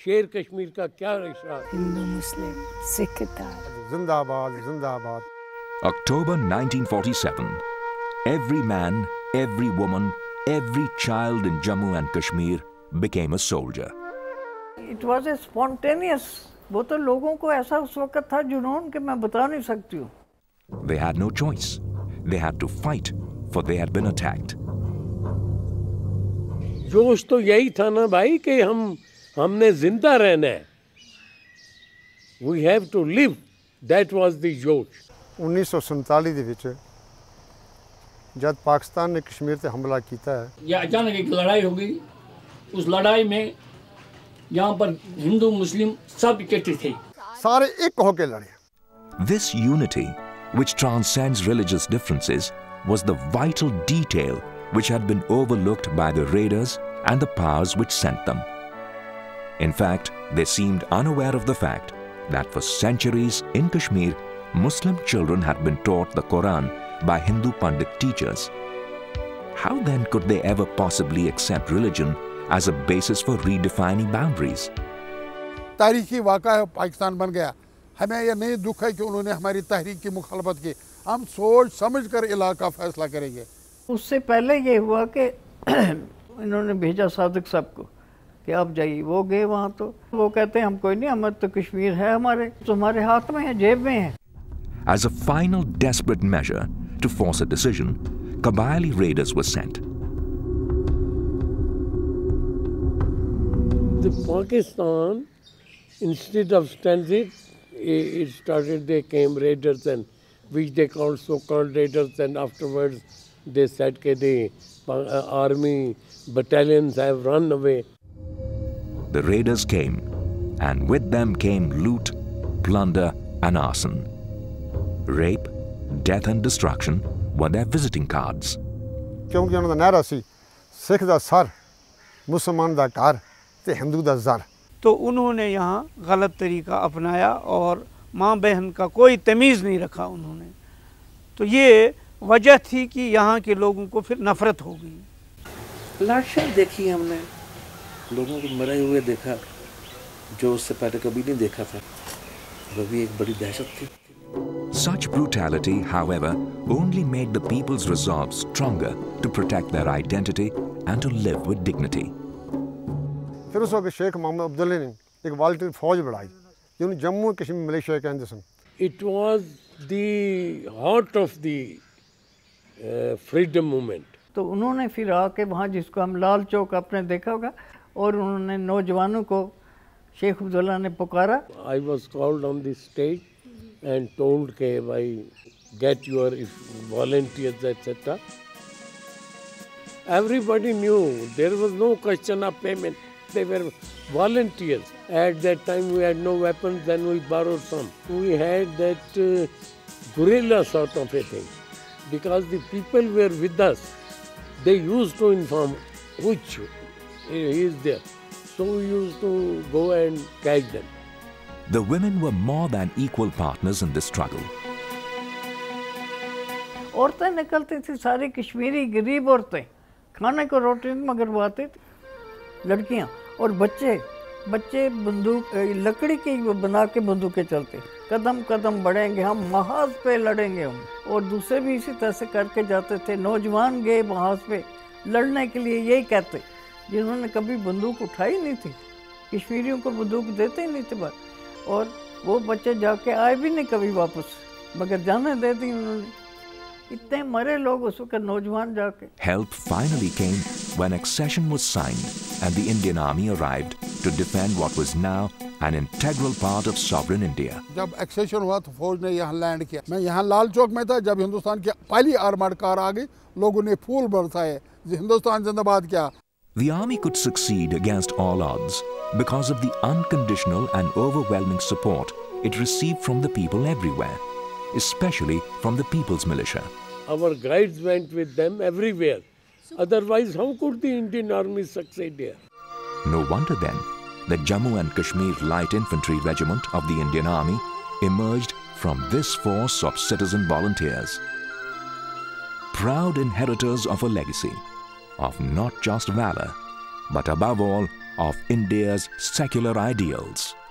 शेर कश्मीर का क्या इशारा? हिंदू मुस्लिम सिख जिंदाबाद जिंदाबाद. October 1947. Every man, every woman, every child in Jammu and Kashmir became a soldier. It was a spontaneous. वो तो लोगों को ऐसा उस वक्त था जुनून कि मैं बता नहीं सकती हूँ. They had no choice. They had to fight, for they had been attacked. जोश तो यही था ना भाई कि हमने जिंदा रहना है. We have to live. That was the जोश. 1947 ਦੇ ਵਿੱਚ जब पाकिस्तान ने कश्मीर पे हमला किया है, यह अचानक एक लड़ाई हो गई. उस लड़ाई में यहाँ पर हिंदू मुस्लिम सब इकट्ठे थे. सारे एक होके लड़े. This unity, which transcends religious differences, was the vital detail which had been overlooked by the raiders and the powers which sent them. In fact, they seemed unaware of the fact that for centuries in Kashmir, Muslim children had been taught the Quran by Hindu Pandit teachers. How then could they ever possibly accept religion as a basis for redefining boundaries? तारीखी वाक़ा है, पाकिस्तान बन गया. हमें यह नहीं दुख है कि उन्होंने हमारी तहरीक की मुखालफत की. हम सोच समझ कर इलाका फैसला करेंगे. उससे पहले ये हुआ कि इन्होंने भेजा सादिक साहब को कि आप जाइए. वो गए वहाँ तो वो कहते हैं हम कोई नहीं, हमारे तो कश्मीर है, हमारे तुम्हारे हाथ में है, जेब में है. As a final desperate measure to force a decision, Kabaili raiders were sent. The Pakistan, instead of standing, it started, they came raiders, and which they called so-called raiders, and afterwards they said that the army battalions have run away. The raiders came, and with them came loot, plunder, and arson. Rape, death, and destruction were their visiting cards. क्योंकि उन्होंने नारा सी सिख दा sir, मुसलमान दा घर, ते हिंदू दा ज़र. तो उन्होंने यहाँ गलत तरीका अपनाया और माँ बहन का कोई तमीज़ नहीं रखा उन्होंने. तो ये वजह थी कि यहाँ के लोगों को फिर नफरत हो गई. लाशें देखी हमने, लोगों को मरे हुए देखा, जो उससे पहले कभी नहीं देखा था. वो भी एक बड़ी दहशत थी. Such brutality, however, only made the people's resolve stronger to protect their identity and to live with dignity. फिर उस वक्त शेख मोहम्मद अब्दुल्ला ने एक वॉलंटियर फौज बढ़ाई, जिन्हें जम्मू कश्मीर मलेशिया कहते सन. It was the heart of the freedom movement. तो उन्होंने फिर आके वहाँ जिसको हम लाल चौक आपने देखा होगा, और उन्होंने नौजवानों को शेख अब्दुल्ला ने पुकारा. I was called on the stage and told कि भाई get your volunteers etc. Everybody knew there was no question of payment. They were volunteers. At that time we had no weapons, then we borrowed some. We had that guerrilla sort of a thing. Because the people were with us, they used to inform which he is there. So we used to go and catch them. The women were more than equal partners in this struggle. औरतें निकलती थी, सारी कश्मीरी गरीब औरतें, खाने को रोटी मंगवाती थी. लड़कियां और बच्चे बंदूक लकड़ी की बना के बंदूकें चलते. कदम कदम बढ़ेंगे हम, महाज पे लड़ेंगे हम. और दूसरे भी इसी तरह से करके जाते थे. नौजवान गए महाज पे लड़ने के लिए, यही कहते, जिन्होंने कभी बंदूक उठाई नहीं थी. कश्मीरियों को बंदूक देते ही नहीं थे बात. और वो बच्चे जाके आए भी नहीं कभी वापस, मगर जाने दे दी उन्होंने. इतने मरे लोग उस वक्त नौजवान जाके. Help finally came when accession was signed and the Indian Army arrived to defend what was now an integral part of sovereign India. जब एक्सेशन हुआ तो फौज ने यहाँ लैंड किया. मैं यहाँ लाल चौक में था जब हिंदुस्तान की पहली आर्मर्ड कार आ गई. लोगों ने फूल बरसाए, हिंदुस्तान जिंदाबाद किया. The army could succeed against all odds because of the unconditional and overwhelming support it received from the people everywhere, especially from the People's Militia. Our guides went with them everywhere. Otherwise, how could the Indian Army succeed here? No wonder then that Jammu and Kashmir Light Infantry Regiment of the Indian Army emerged from this force of citizen volunteers. Proud inheritors of a legacy of not just valor, but above all, of India's secular ideals.